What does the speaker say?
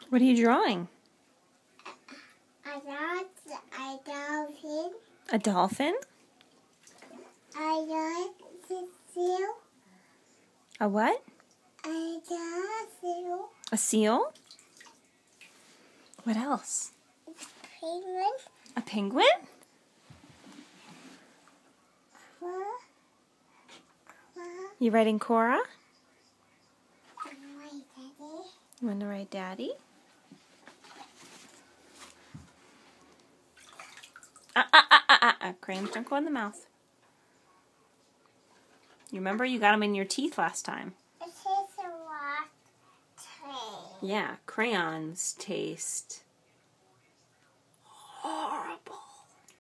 What are you drawing? I draw a dolphin. A dolphin? I draw a seal. A what? I draw a seal. A seal? What else? Penguin. A penguin? Cora. You writing Cora? My daddy. You want to write Daddy? Crayons don't go in the mouth. You remember you got them in your teeth last time. It tastes a lot. Yeah, crayons taste